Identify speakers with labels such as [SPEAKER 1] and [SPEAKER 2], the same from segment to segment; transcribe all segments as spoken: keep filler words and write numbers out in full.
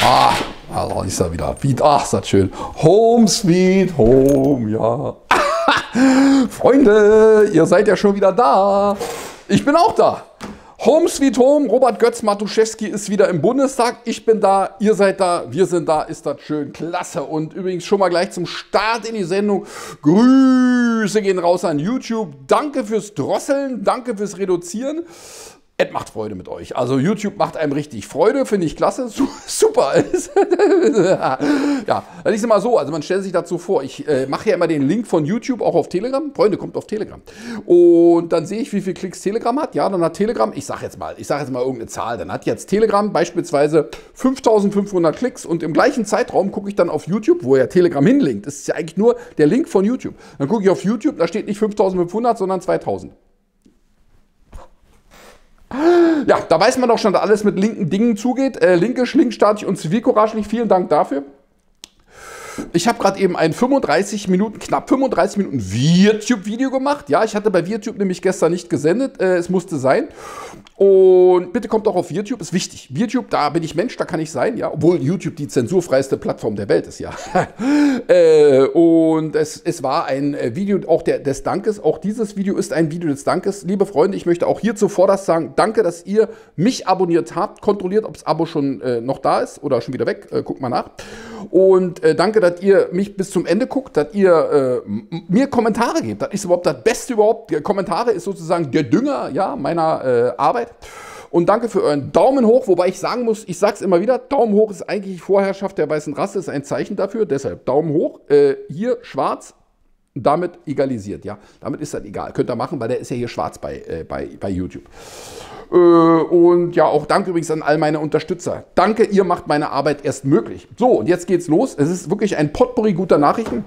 [SPEAKER 1] Ah, also ist er wieder. Ach, ist das schön. Home sweet home, ja. Freunde, ihr seid ja schon wieder da. Ich bin auch da. Home sweet home, Robert Götz Matuszewski ist wieder im Bundestag. Ich bin da, ihr seid da, wir sind da, ist das schön, klasse. Und übrigens schon mal gleich zum Start in die Sendung. Grüße gehen raus an YouTube. Danke fürs Drosseln, danke fürs Reduzieren. Es macht Freude mit euch. Also YouTube macht einem richtig Freude, finde ich klasse. Super. Ja, das ist immer so, also man stellt sich dazu vor, ich äh, mache ja immer den Link von YouTube auch auf Telegram. Freunde, kommt auf Telegram. Und dann sehe ich, wie viele Klicks Telegram hat. Ja, dann hat Telegram, ich sage jetzt mal, ich sage jetzt mal irgendeine Zahl, dann hat jetzt Telegram beispielsweise fünftausendfünfhundert Klicks und im gleichen Zeitraum gucke ich dann auf YouTube, wo ja Telegram hinlinkt. Das ist ja eigentlich nur der Link von YouTube. Dann gucke ich auf YouTube, da steht nicht fünftausendfünfhundert, sondern zweitausend. Ja, da weiß man doch schon, dass alles mit linken Dingen zugeht. Äh, linke, schlinkstaatlich und zivilcouragelig. Vielen Dank dafür. Ich habe gerade eben ein fünfunddreißig Minuten, knapp fünfunddreißig Minuten VirTube-Video gemacht. Ja, ich hatte bei VirTube nämlich gestern nicht gesendet. Äh, es musste sein. Und bitte kommt auch auf VirTube, ist wichtig. VirTube, da bin ich Mensch, da kann ich sein, ja. Obwohl YouTube die zensurfreiste Plattform der Welt ist, ja. äh, und es, es war ein Video auch der, des Dankes. Auch dieses Video ist ein Video des Dankes. Liebe Freunde, ich möchte auch hier zuvorderst sagen, danke, dass ihr mich abonniert habt. Kontrolliert, ob das Abo schon äh, noch da ist oder schon wieder weg. Äh, guckt mal nach. Und äh, danke, dass ihr mich bis zum Ende guckt, dass ihr äh, mir Kommentare gebt. Das ist überhaupt das Beste überhaupt. Kommentare ist sozusagen der Dünger, ja, meiner äh, Arbeit. Und danke für euren Daumen hoch, wobei ich sagen muss, ich sage es immer wieder, Daumen hoch ist eigentlich Vorherrschaft der weißen Rasse, ist ein Zeichen dafür. Deshalb Daumen hoch, äh, hier schwarz, damit egalisiert, ja. Damit ist das egal, könnt ihr machen, weil der ist ja hier schwarz bei, äh, bei, bei YouTube. Äh, und ja, auch danke übrigens an all meine Unterstützer. Danke, ihr macht meine Arbeit erst möglich. So, und jetzt geht's los. Es ist wirklich ein Potpourri guter Nachrichten.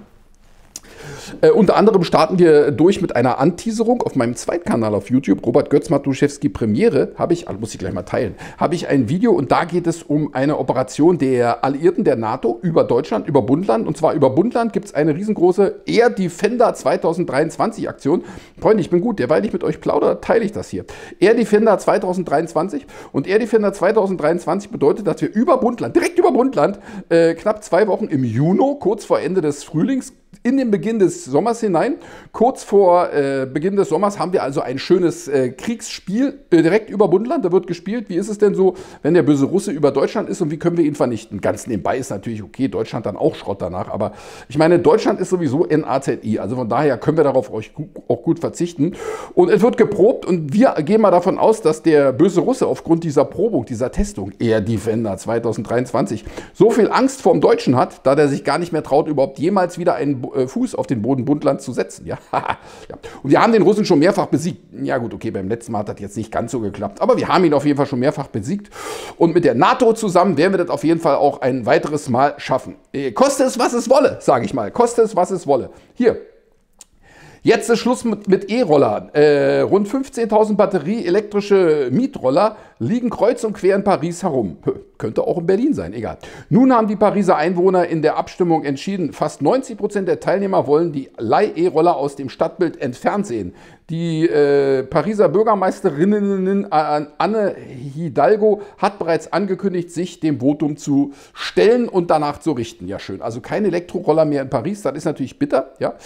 [SPEAKER 1] Äh, unter anderem starten wir durch mit einer Anteaserung auf meinem Zweitkanal auf YouTube, Robert Götz Matuszewski Premiere, habe ich, also muss ich gleich mal teilen, habe ich ein Video und da geht es um eine Operation der Alliierten der NATO über Deutschland, über Bundland. Und zwar über Bundland gibt es eine riesengroße Air Defender zweitausenddreiundzwanzig Aktion. Freunde, ich bin gut, derweil ich mit euch plaudere, teile ich das hier. Air Defender zweitausenddreiundzwanzig und Air Defender zweitausenddreiundzwanzig bedeutet, dass wir über Bundland, direkt über Bundland, äh, knapp zwei Wochen im Juni, kurz vor Ende des Frühlings, in den Beginn des Sommers hinein. Kurz vor äh, Beginn des Sommers haben wir also ein schönes äh, Kriegsspiel äh, direkt über Bundland. Da wird gespielt. Wie ist es denn so, wenn der böse Russe über Deutschland ist und wie können wir ihn vernichten? Ganz nebenbei ist natürlich okay, Deutschland dann auch Schrott danach. Aber ich meine, Deutschland ist sowieso N A Z I. Also von daher können wir darauf auch gut verzichten. Und es wird geprobt und wir gehen mal davon aus, dass der böse Russe aufgrund dieser Probung, dieser Testung, Air Defender zweitausenddreiundzwanzig, so viel Angst vor dem Deutschen hat, da der sich gar nicht mehr traut, überhaupt jemals wieder einen Fuß auf den Boden Bundlands zu setzen. Ja. Ja. Und wir haben den Russen schon mehrfach besiegt. Ja gut, okay, beim letzten Mal hat das jetzt nicht ganz so geklappt, aber wir haben ihn auf jeden Fall schon mehrfach besiegt. Und mit der NATO zusammen werden wir das auf jeden Fall auch ein weiteres Mal schaffen. Koste es, was es wolle, sage ich mal. Koste es, was es wolle. Hier. Jetzt ist Schluss mit, mit E-Rollern. Äh, rund fünfzehntausend batterieelektrische Mietroller liegen kreuz und quer in Paris herum. Könnte auch in Berlin sein, egal. Nun haben die Pariser Einwohner in der Abstimmung entschieden, fast neunzig Prozent der Teilnehmer wollen die Leih-E-Roller aus dem Stadtbild entfernt sehen. Die äh, Pariser Bürgermeisterinnen äh, Anne Hidalgo hat bereits angekündigt, sich dem Votum zu stellen und danach zu richten. Ja, schön. Also keine Elektroroller mehr in Paris, das ist natürlich bitter. Ja.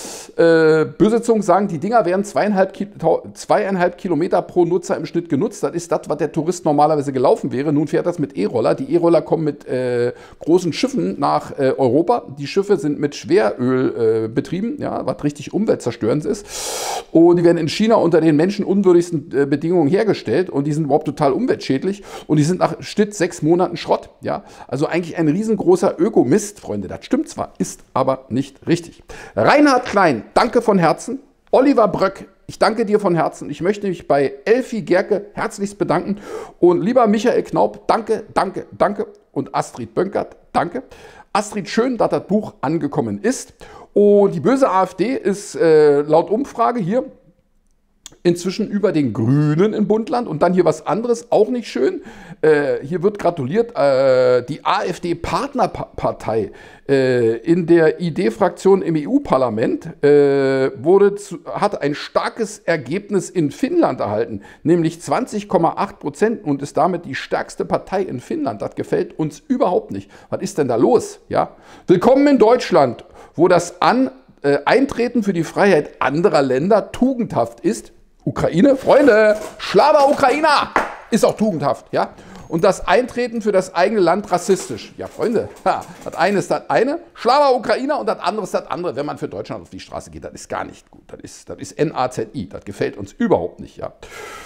[SPEAKER 1] Äh, böse Zungen sagen, die Dinger werden zweieinhalb, Ki zweieinhalb Kilometer pro Nutzer im Schnitt genutzt. Das ist das, was der Tourist normalerweise gelaufen wäre. Nun fährt das mit E-Roller. Die E-Roller kommen mit äh, großen Schiffen nach äh, Europa. Die Schiffe sind mit Schweröl äh, betrieben, ja, was richtig umweltzerstörend ist. Und die werden in China unter den menschenunwürdigsten äh, Bedingungen hergestellt und die sind überhaupt total umweltschädlich und die sind nach Schnitt sechs Monaten Schrott. Ja? Also eigentlich ein riesengroßer Ökomist, Freunde. Das stimmt zwar, ist aber nicht richtig. Reinhard Klein, danke von Herzen. Oliver Bröck, ich danke dir von Herzen. Ich möchte mich bei Elfi Gerke herzlichst bedanken. Und lieber Michael Knaub, danke, danke, danke. Und Astrid Bönkert, danke. Astrid, schön, dass das Buch angekommen ist. Und die böse AfD ist äh, laut Umfrage hier inzwischen über den Grünen in Bundland. Und dann hier was anderes, auch nicht schön. Äh, hier wird gratuliert, äh, die AfD-Partnerpartei äh, in der I D-Fraktion im E U-Parlament äh, wurde zu, hat ein starkes Ergebnis in Finnland erhalten, nämlich zwanzig Komma acht Prozent und ist damit die stärkste Partei in Finnland. Das gefällt uns überhaupt nicht. Was ist denn da los? Ja? Willkommen in Deutschland, wo das An äh, Eintreten für die Freiheit anderer Länder tugendhaft ist. Ukraine, Freunde, Schlager Ukrainer ist auch tugendhaft, ja. Und das Eintreten für das eigene Land rassistisch. Ja, Freunde, ha, das eine ist das eine, Schlager Ukrainer, und das andere ist das andere. Wenn man für Deutschland auf die Straße geht, das ist gar nicht gut. Das ist, das ist N A Z I, das gefällt uns überhaupt nicht, ja.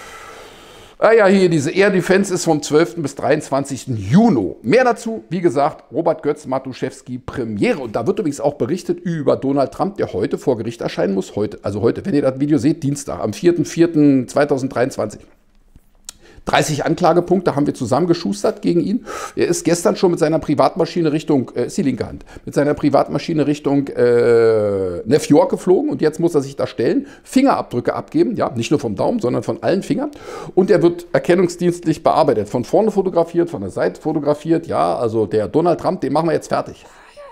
[SPEAKER 1] Ah ja, hier, diese Air Defense ist vom zwölften bis dreiundzwanzigsten Juni. Mehr dazu, wie gesagt, Robert Götz Matuszewski Premiere. Und da wird übrigens auch berichtet über Donald Trump, der heute vor Gericht erscheinen muss. Heute, also heute, wenn ihr das Video seht, Dienstag, am vierten vierten zweitausenddreiundzwanzig. dreißig Anklagepunkte haben wir zusammengeschustert gegen ihn. Er ist gestern schon mit seiner Privatmaschine Richtung, äh, ist die linke Hand, mit seiner Privatmaschine Richtung äh, New York geflogen und jetzt muss er sich da stellen, Fingerabdrücke abgeben, ja, nicht nur vom Daumen, sondern von allen Fingern, und er wird erkennungsdienstlich bearbeitet, von vorne fotografiert, von der Seite fotografiert, ja, also der Donald Trump, den machen wir jetzt fertig.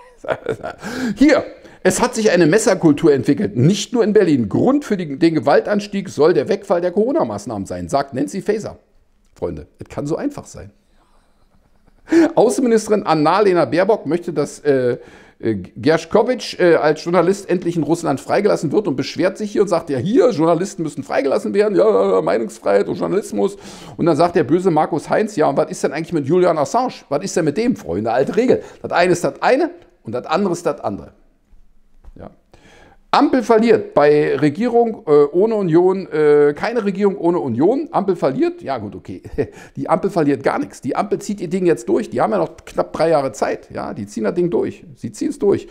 [SPEAKER 1] Hier, es hat sich eine Messerkultur entwickelt, nicht nur in Berlin. Grund für die, den Gewaltanstieg soll der Wegfall der Corona-Maßnahmen sein, sagt Nancy Faeser. Freunde, es kann so einfach sein. Außenministerin Annalena Baerbock möchte, dass äh, äh, Gershkovich äh, als Journalist endlich in Russland freigelassen wird und beschwert sich hier und sagt, ja hier, Journalisten müssen freigelassen werden, ja, Meinungsfreiheit und Journalismus. Und dann sagt der böse Markus Heinz, ja, und was ist denn eigentlich mit Julian Assange? Was ist denn mit dem, Freunde? Alte Regel. Das eine ist das eine und das andere ist das andere. Ja. Ampel verliert bei Regierung äh, ohne Union, äh, keine Regierung ohne Union. Ampel verliert, ja gut, okay. Die Ampel verliert gar nichts. Die Ampel zieht ihr Ding jetzt durch. Die haben ja noch knapp drei Jahre Zeit. Ja, die ziehen das Ding durch. Sie ziehen es durch.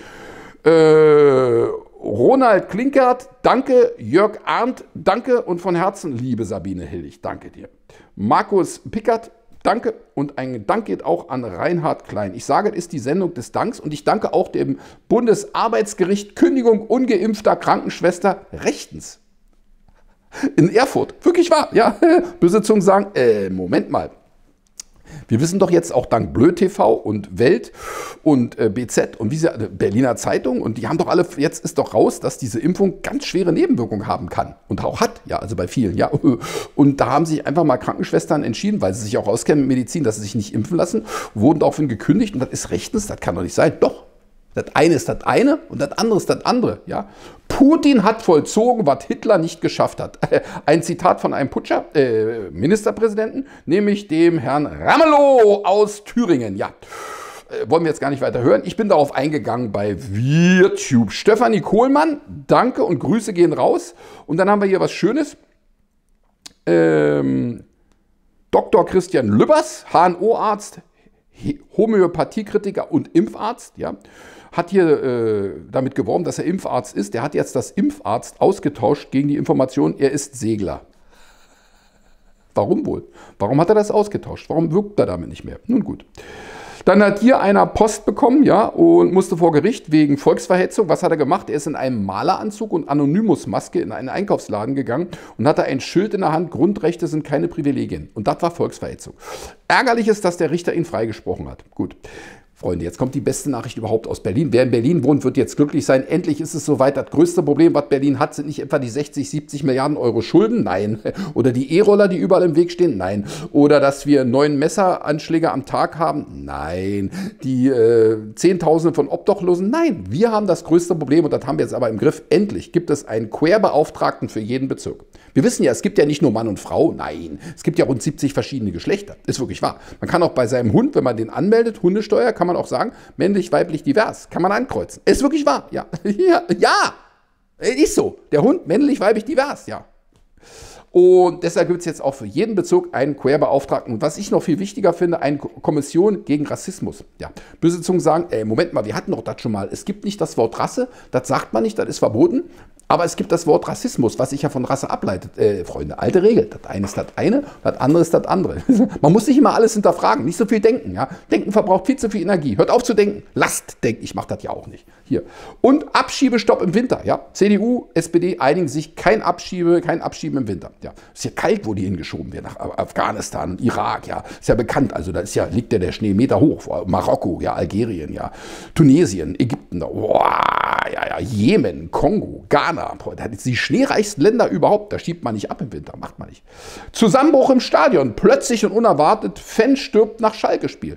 [SPEAKER 1] Äh, Ronald Klinkert, danke. Jörg Arndt, danke. Und von Herzen, liebe Sabine Hillig, danke dir. Markus Pickert, danke, und ein Dank geht auch an Reinhard Klein. Ich sage, es ist die Sendung des Danks, und ich danke auch dem Bundesarbeitsgericht Kündigung ungeimpfter Krankenschwester rechtens. In Erfurt. Wirklich wahr, ja. Böse Zungen sagen, äh, Moment mal. Wir wissen doch jetzt auch dank Blö T V und Welt und äh, B Z und wie sie, äh, Berliner Zeitung, und die haben doch alle, jetzt ist doch raus, dass diese Impfung ganz schwere Nebenwirkungen haben kann und auch hat, ja, also bei vielen, ja. Und da haben sich einfach mal Krankenschwestern entschieden, weil sie sich auch auskennen mit Medizin, dass sie sich nicht impfen lassen, wurden daraufhin gekündigt, und das ist rechtens, das kann doch nicht sein. Doch. Das eine ist das eine und das andere ist das andere. Ja? Putin hat vollzogen, was Hitler nicht geschafft hat. Ein Zitat von einem Putscher, äh, Ministerpräsidenten, nämlich dem Herrn Ramelow aus Thüringen. Ja, äh, wollen wir jetzt gar nicht weiter hören. Ich bin darauf eingegangen bei YouTube. Stefanie Kohlmann, danke und Grüße gehen raus. Und dann haben wir hier was Schönes. Ähm, Doktor Christian Lübbers, H N O-Arzt, Homöopathiekritiker und Impfarzt, ja, hat hier äh, damit geworben, dass er Impfarzt ist. Der hat jetzt das Impfarzt ausgetauscht gegen die Information, er ist Segler. Warum wohl? Warum hat er das ausgetauscht? Warum wirkt er damit nicht mehr? Nun gut. Dann hat hier einer Post bekommen, ja, und musste vor Gericht wegen Volksverhetzung. Was hat er gemacht? Er ist in einem Maleranzug und Anonymous-Maske in einen Einkaufsladen gegangen und hatte ein Schild in der Hand, Grundrechte sind keine Privilegien. Und das war Volksverhetzung. Ärgerlich ist, dass der Richter ihn freigesprochen hat. Gut. Freunde, jetzt kommt die beste Nachricht überhaupt aus Berlin. Wer in Berlin wohnt, wird jetzt glücklich sein. Endlich ist es soweit. Das größte Problem, was Berlin hat, sind nicht etwa die sechzig, siebzig Milliarden Euro Schulden. Nein. Oder die E-Roller, die überall im Weg stehen. Nein. Oder dass wir neun Messeranschläge am Tag haben. Nein. Die äh, Zehntausende von Obdachlosen. Nein. Wir haben das größte Problem, und das haben wir jetzt aber im Griff. Endlich gibt es einen Querbeauftragten für jeden Bezirk. Wir wissen ja, es gibt ja nicht nur Mann und Frau. Nein. Es gibt ja rund siebzig verschiedene Geschlechter. Ist wirklich wahr. Man kann auch bei seinem Hund, wenn man den anmeldet, Hundesteuer, kann man auch sagen, männlich, weiblich, divers. Kann man ankreuzen. Ist wirklich wahr. Ja. Ja. Ja. Ist so. Der Hund, männlich, weiblich, divers. Ja. Und deshalb gibt es jetzt auch für jeden Bezirk einen Querbeauftragten. Und was ich noch viel wichtiger finde, eine Kommission gegen Rassismus. Ja, böse Zungen sagen, ey, Moment mal, wir hatten doch das schon mal. Es gibt nicht das Wort Rasse, das sagt man nicht, das ist verboten. Aber es gibt das Wort Rassismus, was sich ja von Rasse ableitet. Äh, Freunde, alte Regel. Das eine ist das eine, das andere ist das andere. Man muss nicht immer alles hinterfragen, nicht so viel denken. Ja? Denken verbraucht viel zu viel Energie. Hört auf zu denken. Lasst denken. Ich mache das ja auch nicht. Hier. Und Abschiebestopp im Winter. Ja? C D U, S P D einigen sich, kein Abschiebe, kein Abschieben im Winter. Ja? Ist ja kalt, wo die hingeschoben werden. Nach Afghanistan und Irak. Ja? Ist ja bekannt. Also da ist ja, liegt ja der Schnee Meter hoch. Marokko, ja, Algerien, ja. Tunesien, Ägypten. Boah, ja, ja, Jemen, Kongo, Ghana. Das sind die schneereichsten Länder überhaupt. Da schiebt man nicht ab im Winter, macht man nicht. Zusammenbruch im Stadion. Plötzlich und unerwartet, Fan stirbt nach Schalke-Spiel.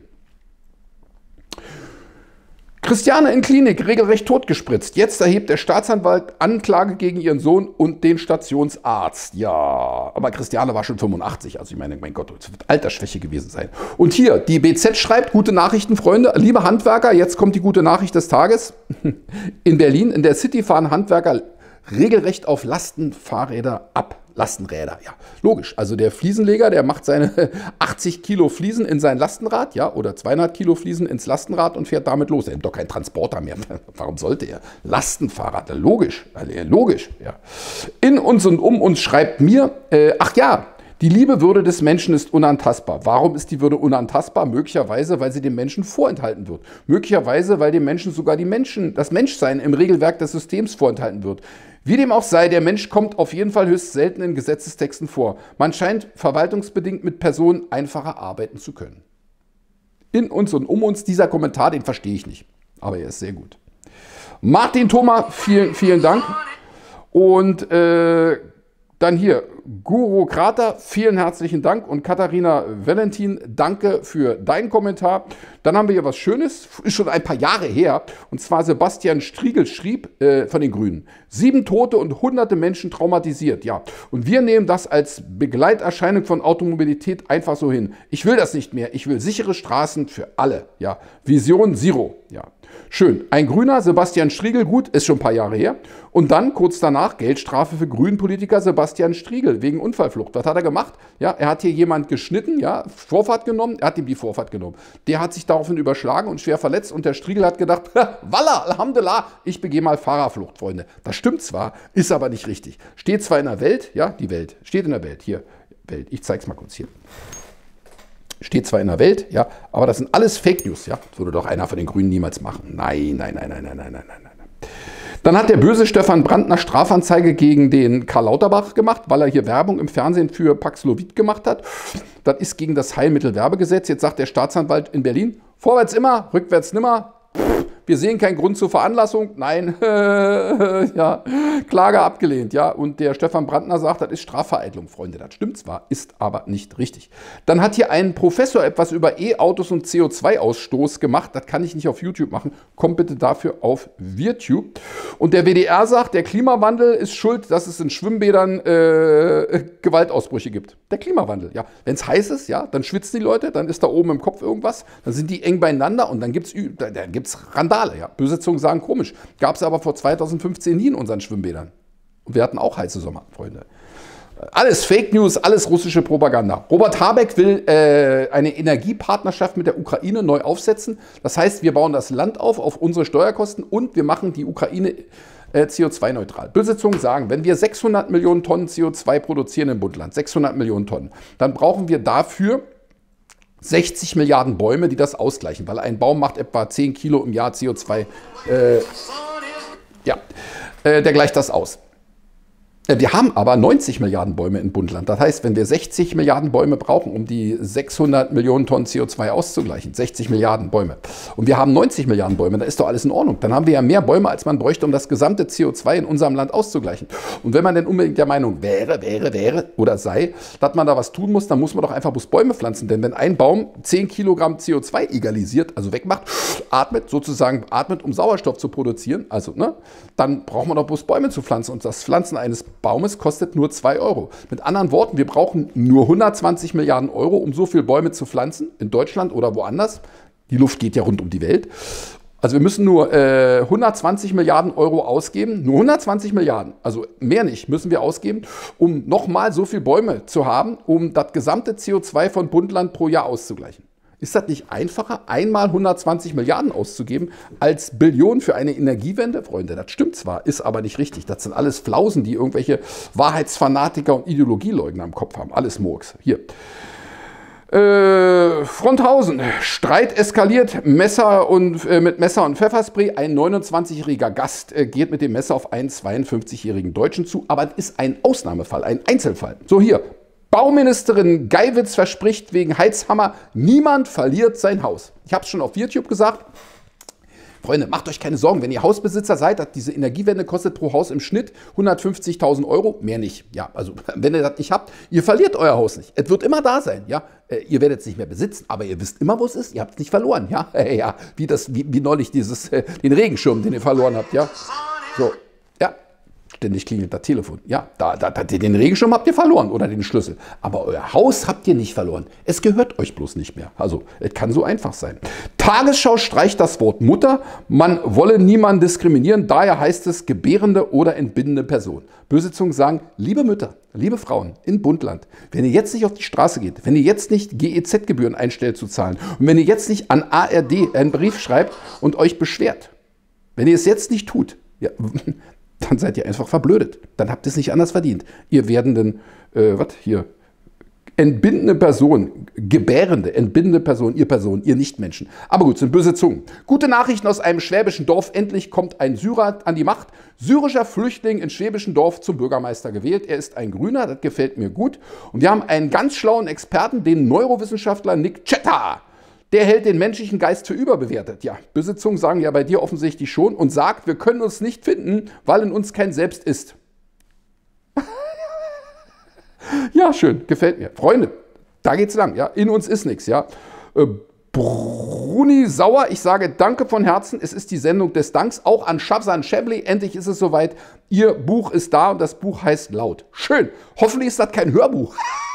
[SPEAKER 1] Christiane in Klinik, regelrecht totgespritzt. Jetzt erhebt der Staatsanwalt Anklage gegen ihren Sohn und den Stationsarzt. Ja, aber Christiane war schon fünfundachtzig. Also ich meine, mein Gott, das wird Altersschwäche gewesen sein. Und hier, die B Z schreibt, gute Nachrichten, Freunde. Liebe Handwerker, jetzt kommt die gute Nachricht des Tages. In Berlin, in der City fahren Handwerker regelrecht auf Lastenfahrräder ab. Lastenräder, ja, logisch. Also der Fliesenleger, der macht seine achtzig Kilo Fliesen in sein Lastenrad, ja, oder zweihundert Kilo Fliesen ins Lastenrad und fährt damit los. Er hat doch keinen Transporter mehr. Warum sollte er? Lastenfahrrad, logisch, logisch, ja. In uns und um uns schreibt mir, äh, ach ja, die liebe Würde des Menschen ist unantastbar. Warum ist die Würde unantastbar? Möglicherweise, weil sie dem Menschen vorenthalten wird. Möglicherweise, weil dem Menschen sogar die Menschen, das Menschsein im Regelwerk des Systems vorenthalten wird. Wie dem auch sei, der Mensch kommt auf jeden Fall höchst selten in Gesetzestexten vor. Man scheint verwaltungsbedingt mit Personen einfacher arbeiten zu können. In uns und um uns, dieser Kommentar, den verstehe ich nicht. Aber er ist sehr gut. Martin Thoma, vielen, vielen Dank. Und äh, dann hier, Guru Krater, vielen herzlichen Dank. Und Katharina Valentin, danke für deinen Kommentar. Dann haben wir hier was Schönes, ist schon ein paar Jahre her. Und zwar Sebastian Striegel schrieb äh, von den Grünen. Sieben Tote und hunderte Menschen traumatisiert. Ja, und wir nehmen das als Begleiterscheinung von Automobilität einfach so hin. Ich will das nicht mehr. Ich will sichere Straßen für alle. Ja, Vision Zero. Ja. Schön. Ein Grüner, Sebastian Striegel, gut, ist schon ein paar Jahre her. Und dann, kurz danach, Geldstrafe für Grünen-Politiker Sebastian Striegel wegen Unfallflucht. Was hat er gemacht? Ja, er hat hier jemand geschnitten, ja, Vorfahrt genommen, er hat ihm die Vorfahrt genommen. Der hat sich daraufhin überschlagen und schwer verletzt und der Striegel hat gedacht, Wallah, Alhamdulillah, ich begehe mal Fahrerflucht, Freunde. Das stimmt zwar, ist aber nicht richtig. Steht zwar in der Welt, ja, die Welt, steht in der Welt, hier, Welt, ich zeig's mal kurz hier. Steht zwar in der Welt, ja, aber das sind alles Fake News, ja. Das würde doch einer von den Grünen niemals machen. Nein, nein, nein, nein, nein, nein, nein, nein, nein. Dann hat der böse Stefan Brandner Strafanzeige gegen den Karl Lauterbach gemacht, weil er hier Werbung im Fernsehen für Paxlovid gemacht hat. Das ist gegen das Heilmittelwerbegesetz. Jetzt sagt der Staatsanwalt in Berlin, vorwärts immer, rückwärts nimmer. Wir sehen keinen Grund zur Veranlassung. Nein, ja, Klage abgelehnt. Ja, und der Stefan Brandner sagt, das ist Strafvereitlung, Freunde. Das stimmt zwar, ist aber nicht richtig. Dann hat hier ein Professor etwas über E-Autos und C O zwei Ausstoß gemacht. Das kann ich nicht auf YouTube machen. Kommt bitte dafür auf VirTube. Und der W D R sagt, der Klimawandel ist schuld, dass es in Schwimmbädern äh, Gewaltausbrüche gibt. Der Klimawandel, ja. Wenn es heiß ist, ja, dann schwitzen die Leute, dann ist da oben im Kopf irgendwas, dann sind die eng beieinander und dann gibt es da, da gibt's Randale. Ja. Böse Zungen sagen komisch. Gab es aber vor zweitausendfünfzehn nie in unseren Schwimmbädern. Und wir hatten auch heiße Sommer, Freunde. Alles Fake News, alles russische Propaganda. Robert Habeck will äh, eine Energiepartnerschaft mit der Ukraine neu aufsetzen. Das heißt, wir bauen das Land auf, auf unsere Steuerkosten und wir machen die Ukraine äh, C O zwei neutral. Böse Zungen sagen, wenn wir sechshundert Millionen Tonnen C O zwei produzieren im Bundland, sechshundert Millionen Tonnen, dann brauchen wir dafür sechzig Milliarden Bäume, die das ausgleichen, weil ein Baum macht etwa zehn Kilo im Jahr C O zwei. Äh, ja, äh, der gleicht das aus. Wir haben aber neunzig Milliarden Bäume in Bundland. Das heißt, wenn wir sechzig Milliarden Bäume brauchen, um die sechshundert Millionen Tonnen C O zwei auszugleichen, sechzig Milliarden Bäume, und wir haben neunzig Milliarden Bäume, dann ist doch alles in Ordnung. Dann haben wir ja mehr Bäume, als man bräuchte, um das gesamte C O zwei in unserem Land auszugleichen. Und wenn man denn unbedingt der Meinung wäre, wäre, wäre oder sei, dass man da was tun muss, dann muss man doch einfach bloß Bäume pflanzen. Denn wenn ein Baum zehn Kilogramm C O zwei egalisiert, also wegmacht, atmet, sozusagen atmet, um Sauerstoff zu produzieren, also, ne, dann braucht man doch bloß Bäume zu pflanzen. Und das Pflanzen eines Baumes kostet nur zwei Euro. Mit anderen Worten, wir brauchen nur hundertzwanzig Milliarden Euro, um so viele Bäume zu pflanzen, in Deutschland oder woanders. Die Luft geht ja rund um die Welt. Also wir müssen nur äh, hundertzwanzig Milliarden Euro ausgeben, nur hundertzwanzig Milliarden, also mehr nicht, müssen wir ausgeben, um nochmal so viele Bäume zu haben, um das gesamte C O zwei von Bund-Land pro Jahr auszugleichen. Ist das nicht einfacher, einmal hundertzwanzig Milliarden auszugeben, als Billionen für eine Energiewende? Freunde, das stimmt zwar, ist aber nicht richtig. Das sind alles Flausen, die irgendwelche Wahrheitsfanatiker und Ideologieleugner im Kopf haben. Alles Murks. Hier. Äh, Fronthausen. Streit eskaliert. Messer und, äh, mit Messer und Pfefferspray. Ein neunundzwanzigjähriger Gast äh, geht mit dem Messer auf einen zweiundfünfzigjährigen Deutschen zu. Aber es ist ein Ausnahmefall, ein Einzelfall. So, hier. Bauministerin Geiwitz verspricht wegen Heizhammer, niemand verliert sein Haus. Ich habe es schon auf YouTube gesagt. Freunde, macht euch keine Sorgen, wenn ihr Hausbesitzer seid, diese Energiewende kostet pro Haus im Schnitt hundertfünfzigtausend Euro, mehr nicht. Ja, also wenn ihr das nicht habt, ihr verliert euer Haus nicht. Es wird immer da sein, ja. Ihr werdet es nicht mehr besitzen, aber ihr wisst immer, wo es ist. Ihr habt es nicht verloren, ja. Ja, wie, das, wie, wie neulich dieses, den Regenschirm, den ihr verloren habt, ja. So, ja. Ständig klingelt das Telefon. Ja, da, da, da, den Regenschirm habt ihr verloren oder den Schlüssel. Aber euer Haus habt ihr nicht verloren. Es gehört euch bloß nicht mehr. Also, es kann so einfach sein. Tagesschau streicht das Wort Mutter. Man wolle niemanden diskriminieren. Daher heißt es gebärende oder entbindende Person. Böse Zungen sagen, liebe Mütter, liebe Frauen in Bundland, wenn ihr jetzt nicht auf die Straße geht, wenn ihr jetzt nicht G E Z-Gebühren einstellt zu zahlen und wenn ihr jetzt nicht an A R D einen Brief schreibt und euch beschwert, wenn ihr es jetzt nicht tut, ja, dann seid ihr einfach verblödet. Dann habt ihr es nicht anders verdient. Ihr werdenden, äh, was hier, entbindende Person, gebärende, entbindende Person, ihr Person, ihr Nichtmenschen. Aber gut, sind böse Zungen. Gute Nachrichten aus einem schwäbischen Dorf. Endlich kommt ein Syrer an die Macht. Syrischer Flüchtling in schwäbischen Dorf zum Bürgermeister gewählt. Er ist ein Grüner, das gefällt mir gut. Und wir haben einen ganz schlauen Experten, den Neurowissenschaftler Nick Chetta. Der hält den menschlichen Geist für überbewertet. Ja, böse Zungen sagen ja bei dir offensichtlich schon und sagt, wir können uns nicht finden, weil in uns kein Selbst ist. Ja, schön, gefällt mir. Freunde, da geht's lang. Ja, in uns ist nichts. Ja. Äh, Bruni Sauer, ich sage danke von Herzen. Es ist die Sendung des Danks. Auch an Shabsan Shemley. Endlich ist es soweit. Ihr Buch ist da und das Buch heißt Laut. Schön. Hoffentlich ist das kein Hörbuch.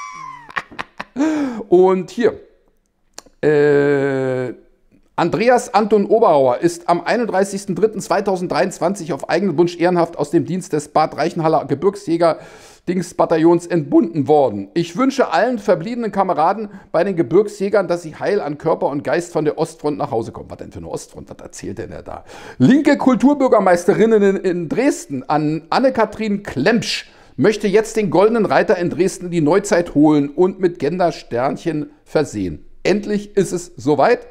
[SPEAKER 1] Und hier. Äh, Andreas Anton Oberauer ist am einunddreißigsten dritten zweitausenddreiundzwanzig auf eigenen Wunsch ehrenhaft aus dem Dienst des Bad Reichenhaller Gebirgsjäger-Dingsbataillons entbunden worden. Ich wünsche allen verbliebenen Kameraden bei den Gebirgsjägern, dass sie heil an Körper und Geist von der Ostfront nach Hause kommen. Was denn für eine Ostfront? Was erzählt denn er da? Linke Kulturbürgermeisterinnen in, in Dresden an Anne-Kathrin Klempsch möchte jetzt den Goldenen Reiter in Dresden in die Neuzeit holen und mit Gendersternchen versehen. Endlich ist es soweit.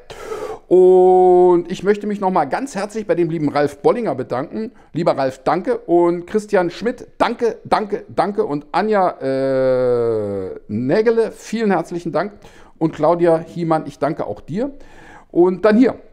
[SPEAKER 1] Und ich möchte mich nochmal ganz herzlich bei dem lieben Ralf Bollinger bedanken. Lieber Ralf, danke. Und Christian Schmidt, danke, danke, danke. Und Anja äh, Nägele, vielen herzlichen Dank. Und Claudia Hiemann, ich danke auch dir. Und dann hier.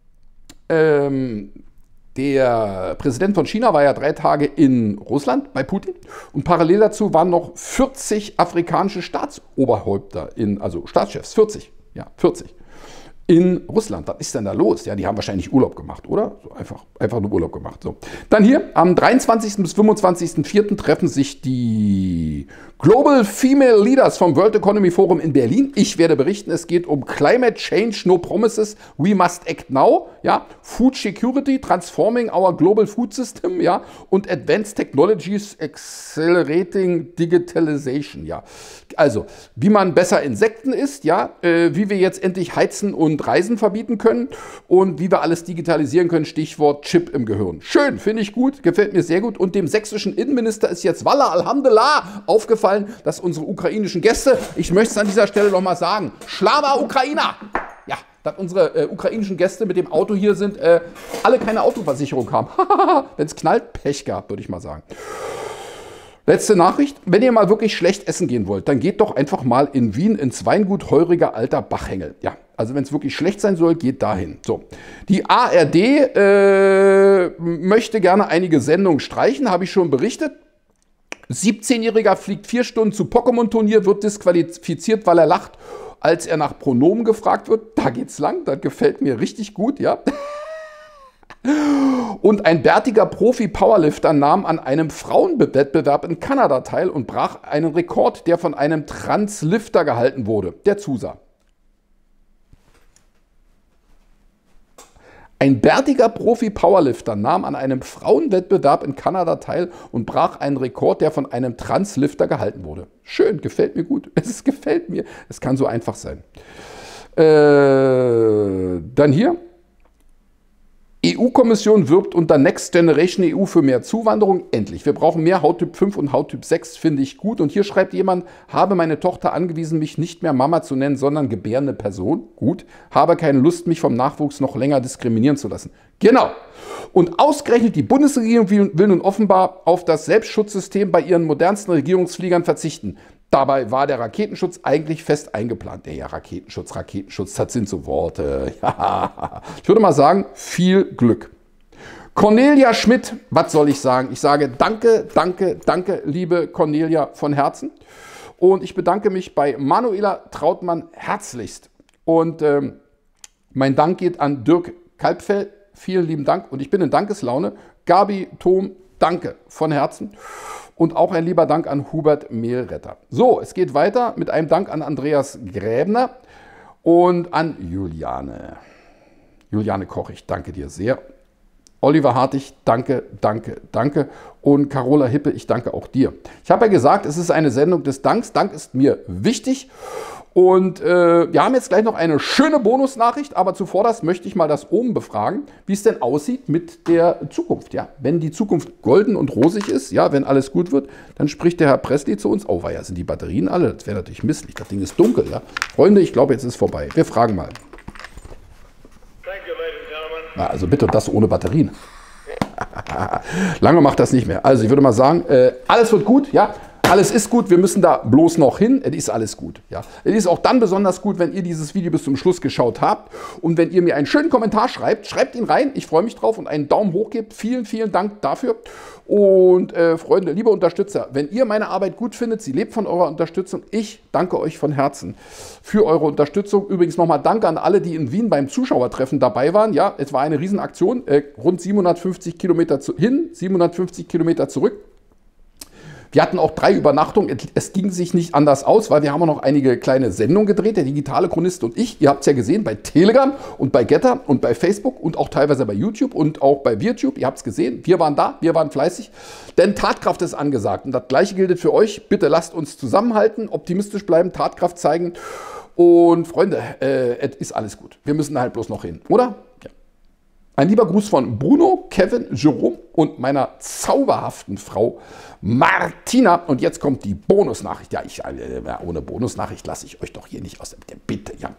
[SPEAKER 1] Ähm, Der Präsident von China war ja drei Tage in Russland bei Putin und parallel dazu waren noch vierzig afrikanische Staatsoberhäupter, in, also Staatschefs, vierzig, ja, vierzig, in Russland. Was ist denn da los? Ja, die haben wahrscheinlich Urlaub gemacht, oder? So einfach, einfach nur Urlaub gemacht. So. Dann hier, am dreiundzwanzigsten bis fünfundzwanzigsten vierten treffen sich die Global Female Leaders vom World Economy Forum in Berlin. Ich werde berichten, es geht um Climate Change, No Promises, We Must Act Now, ja, Food Security, Transforming Our Global Food System, ja, und Advanced Technologies Accelerating Digitalization, ja. Also, wie man besser Insekten isst, ja, äh, wie wir jetzt endlich heizen und Reisen verbieten können und wie wir alles digitalisieren können, Stichwort Chip im Gehirn. Schön, finde ich gut, gefällt mir sehr gut. Und dem sächsischen Innenminister ist jetzt, Wallah, Alhamdulillah, aufgefallen, dass unsere ukrainischen Gäste, ich möchte es an dieser Stelle nochmal sagen, Schlava Ukrainer, ja, dass unsere äh, ukrainischen Gäste mit dem Auto hier sind, äh, alle keine Autoversicherung haben. Wenn es knallt, Pech gehabt, würde ich mal sagen. Letzte Nachricht, wenn ihr mal wirklich schlecht essen gehen wollt, dann geht doch einfach mal in Wien ins Weingut Heuriger Alter Bachhengel. Ja, also wenn es wirklich schlecht sein soll, geht dahin. So, die A R D äh, möchte gerne einige Sendungen streichen, habe ich schon berichtet. siebzehnjähriger fliegt vier Stunden zu Pokémon-Turnier, wird disqualifiziert, weil er lacht, als er nach Pronomen gefragt wird. Da geht's lang, das gefällt mir richtig gut, ja. Und ein bärtiger Profi-Powerlifter nahm an einem Frauenwettbewerb in Kanada teil und brach einen Rekord, der von einem Translifter gehalten wurde, der zusah. Ein bärtiger Profi-Powerlifter nahm an einem Frauenwettbewerb in Kanada teil und brach einen Rekord, der von einem Translifter gehalten wurde. Schön, gefällt mir gut. Es gefällt mir. Es kann so einfach sein. Äh, dann hier. E U-Kommission wirbt unter Next Generation E U für mehr Zuwanderung. Endlich. Wir brauchen mehr Hauttyp fünf und Hauttyp sechs, finde ich gut. Und hier schreibt jemand, habe meine Tochter angewiesen, mich nicht mehr Mama zu nennen, sondern gebärende Person. Gut. Habe keine Lust, mich vom Nachwuchs noch länger diskriminieren zu lassen. Genau. Und ausgerechnet die Bundesregierung will, will nun offenbar auf das Selbstschutzsystem bei ihren modernsten Regierungsfliegern verzichten. Dabei war der Raketenschutz eigentlich fest eingeplant. Ja, Raketenschutz, Raketenschutz, das sind so Worte. Ich würde mal sagen, viel Glück. Cornelia Schmidt, was soll ich sagen? Ich sage danke, danke, danke, liebe Cornelia von Herzen. Und ich bedanke mich bei Manuela Trautmann herzlichst. Und ähm, mein Dank geht an Dirk Kalbfell. Vielen lieben Dank. Und ich bin in Dankeslaune. Gabi, Tom, danke von Herzen. Und auch ein lieber Dank an Hubert Mehlretter. So, es geht weiter mit einem Dank an Andreas Gräbner und an Juliane. Juliane Koch, ich danke dir sehr. Oliver Hartig, danke, danke, danke. Und Carola Hippe, ich danke auch dir. Ich habe ja gesagt, es ist eine Sendung des Danks. Dank ist mir wichtig. Und äh, wir haben jetzt gleich noch eine schöne Bonusnachricht, aber zuvor das möchte ich mal das oben befragen, wie es denn aussieht mit der Zukunft. Ja, wenn die Zukunft golden und rosig ist, ja, wenn alles gut wird, dann spricht der Herr Presley zu uns. Oh, ja, sind die Batterien alle? Das wäre natürlich misslich. Das Ding ist dunkel, ja. Freunde, ich glaube, jetzt ist es vorbei. Wir fragen mal.
[SPEAKER 2] Thank you, ladies and gentlemen.
[SPEAKER 1] Na, also bitte das ohne Batterien. Lange macht das nicht mehr. Also ich würde mal sagen, äh, alles wird gut, ja. Alles ist gut, wir müssen da bloß noch hin. Es ist alles gut. Ja. Es ist auch dann besonders gut, wenn ihr dieses Video bis zum Schluss geschaut habt. Und wenn ihr mir einen schönen Kommentar schreibt, schreibt ihn rein. Ich freue mich drauf und einen Daumen hoch gebt. Vielen, vielen Dank dafür. Und äh, Freunde, liebe Unterstützer, wenn ihr meine Arbeit gut findet, sie lebt von eurer Unterstützung. Ich danke euch von Herzen für eure Unterstützung. Übrigens nochmal Danke an alle, die in Wien beim Zuschauertreffen dabei waren. Ja, es war eine Riesenaktion. Äh, rund siebenhundertfünfzig Kilometer zu, hin, siebenhundertfünfzig Kilometer zurück. Wir hatten auch drei Übernachtungen. Es ging sich nicht anders aus, weil wir haben auch noch einige kleine Sendungen gedreht, der digitale Chronist und ich. Ihr habt es ja gesehen bei Telegram und bei Getter und bei Facebook und auch teilweise bei YouTube und auch bei VirTube. Ihr habt es gesehen. Wir waren da, wir waren fleißig. Denn Tatkraft ist angesagt. Und das Gleiche gilt für euch. Bitte lasst uns zusammenhalten, optimistisch bleiben, Tatkraft zeigen. Und Freunde, äh, es ist alles gut. Wir müssen da halt bloß noch hin, oder? Ja. Ein lieber Gruß von Bruno, Kevin, Jerome und meiner zauberhaften Frau Martina. Und jetzt kommt die Bonusnachricht. Ja, ich, äh, ohne Bonusnachricht lasse ich euch doch hier nicht aus der Bitte. Ja.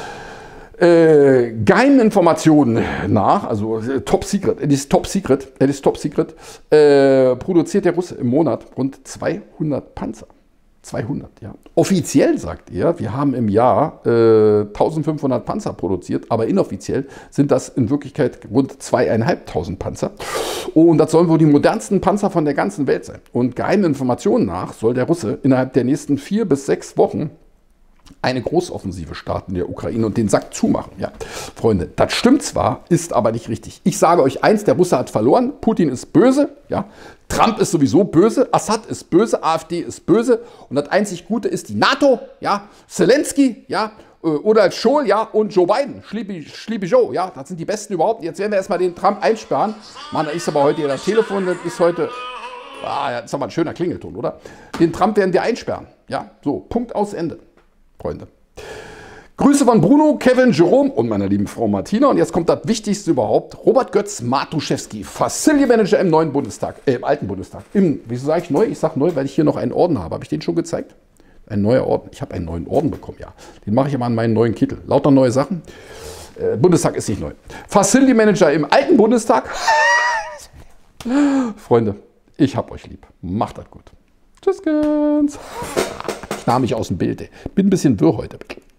[SPEAKER 1] Äh, Geheiminformationen nach, also äh, Top Secret, es ist Top Secret, es ist Top Secret, äh, produziert der Russe im Monat rund zweihundert Panzer. zweihundert, ja. Offiziell sagt er, wir haben im Jahr äh, eintausendfünfhundert Panzer produziert, aber inoffiziell sind das in Wirklichkeit rund zweieinhalbtausend Panzer. Und das sollen wohl die modernsten Panzer von der ganzen Welt sein. Und geheimen Informationen nach soll der Russe innerhalb der nächsten vier bis sechs Wochen eine Großoffensive starten in der Ukraine und den Sack zumachen. Ja, Freunde, das stimmt zwar, ist aber nicht richtig. Ich sage euch eins, der Russe hat verloren, Putin ist böse, ja, Trump ist sowieso böse, Assad ist böse, AfD ist böse und das einzig Gute ist die NATO, ja, Zelensky, ja, oder Scholz, ja, und Joe Biden, Sleepy, Sleepy Joe, ja, das sind die Besten überhaupt. Jetzt werden wir erstmal den Trump einsperren. Mann, da ist aber heute ja das Telefon, das ist heute, ah, das ist aber ein schöner Klingelton, oder? Den Trump werden wir einsperren, ja, so, Punkt aus Ende. Freunde. Grüße von Bruno, Kevin, Jerome und meiner lieben Frau Martina. Und jetzt kommt das Wichtigste überhaupt. Robert Götz Matuszewski, Facility Manager im neuen Bundestag, äh, im alten Bundestag. Im, wieso sage ich neu? Ich sage neu, weil ich hier noch einen Orden habe. Habe ich den schon gezeigt? Ein neuer Orden. Ich habe einen neuen Orden bekommen, ja. Den mache ich aber an meinen neuen Kittel. Lauter neue Sachen. Äh, Bundestag ist nicht neu. Facility Manager im alten Bundestag. Freunde, ich hab euch lieb. Macht das gut. Tschüss, ganz. Ich nahm mich aus dem Bild. Bin ein bisschen wirr heute.